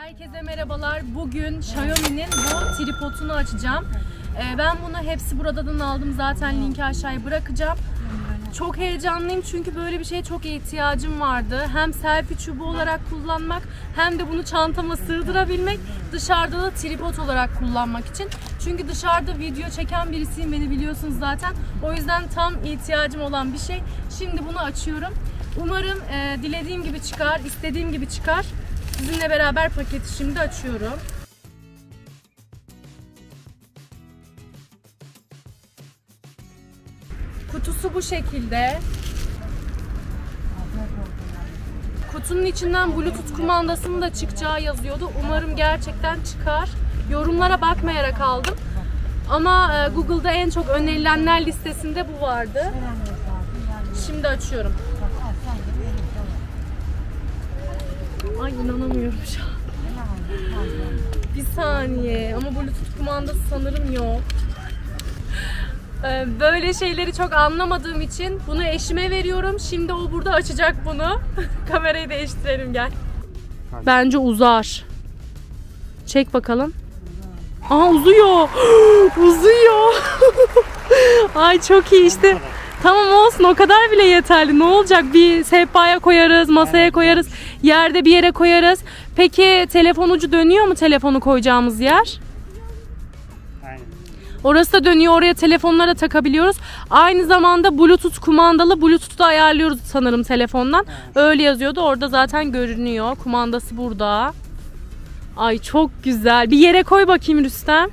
Herkese merhabalar. Bugün Xiaomi'nin bu tripodunu açacağım. Ben bunu hepsi buradan aldım. Zaten linki aşağıya bırakacağım. Çok heyecanlıyım çünkü böyle bir şeye çok ihtiyacım vardı. Hem selfie çubuğu olarak kullanmak hem de bunu çantama sığdırabilmek. Dışarıda da tripod olarak kullanmak için. Çünkü dışarıda video çeken birisiyim, beni biliyorsunuz zaten. O yüzden tam ihtiyacım olan bir şey. Şimdi bunu açıyorum. Umarım dilediğim gibi çıkar, istediğim gibi çıkar. Sizinle beraber paketi şimdi açıyorum. Kutusu bu şekilde. Kutunun içinden Bluetooth kumandasının da çıkacağı yazıyordu. Umarım gerçekten çıkar. Yorumlara bakmayarak aldım. Ama Google'da en çok önerilenler listesinde bu vardı. Şimdi açıyorum. Ay inanamıyorum şu an. Bir saniye ama Bluetooth kumandası sanırım yok. Böyle şeyleri çok anlamadığım için bunu eşime veriyorum. Şimdi o burada açacak bunu. Kamerayı değiştirelim, gel. Bence uzar. Çek bakalım. Aa, uzuyor. Uzuyor. Ay çok iyi işte. Tamam olsun, o kadar bile yeterli. Ne olacak? Bir sehpaya koyarız, masaya koyarız, yerde bir yere koyarız. Peki telefon ucu dönüyor mu, telefonu koyacağımız yer? Aynen. Orası da dönüyor, oraya telefonlara takabiliyoruz. Aynı zamanda Bluetooth kumandalı, Bluetooth'u ayarlıyoruz sanırım telefondan. Öyle yazıyordu, orada zaten görünüyor. Kumandası burada. Ay çok güzel. Bir yere koy bakayım Rüstem.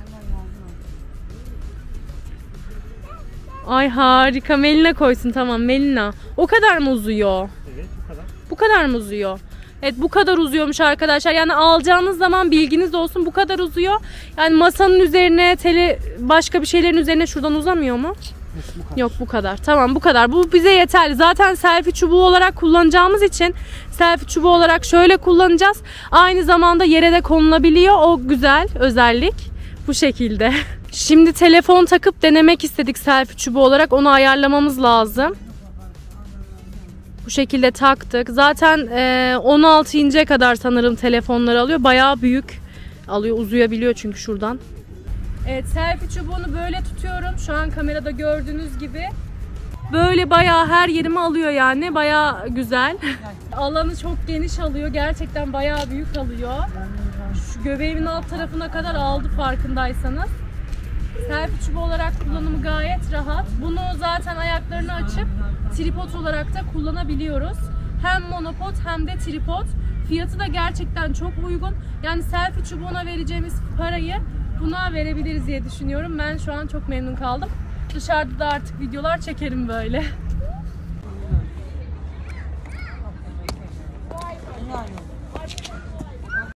Ay harika. Melina koysun, tamam Melina. O kadar mı uzuyor? Evet, bu kadar. Bu kadar mı uzuyor? Evet, bu kadar uzuyormuş arkadaşlar. Yani alacağınız zaman bilginiz olsun, bu kadar uzuyor. Yani masanın üzerine, başka bir şeylerin üzerine şuradan uzamıyor mu? Yok, bu kadar. Tamam, bu kadar. Bu bize yeterli. Zaten selfie çubuğu olarak kullanacağımız için selfie çubuğu olarak şöyle kullanacağız. Aynı zamanda yere de konulabiliyor. O güzel özellik. Bu şekilde. Şimdi telefon takıp denemek istedik selfie çubuğu olarak. Onu ayarlamamız lazım. Bu şekilde taktık. Zaten 16 inçe kadar sanırım telefonları alıyor. Bayağı büyük alıyor. Uzayabiliyor çünkü şuradan. Evet, selfie çubuğunu böyle tutuyorum. Şu an kamerada gördüğünüz gibi. Böyle bayağı her yerimi alıyor yani. Bayağı güzel. Alanı çok geniş alıyor. Gerçekten bayağı büyük alıyor. Şu göbeğimin alt tarafına kadar aldı farkındaysanız. Selfie çubuğu olarak kullanımı gayet rahat. Bunu zaten ayaklarını açıp tripod olarak da kullanabiliyoruz. Hem monopod hem de tripod. Fiyatı da gerçekten çok uygun. Yani selfie çubuğuna vereceğimiz parayı buna verebiliriz diye düşünüyorum. Ben şu an çok memnun kaldım. Dışarıda da artık videolar çekerim böyle.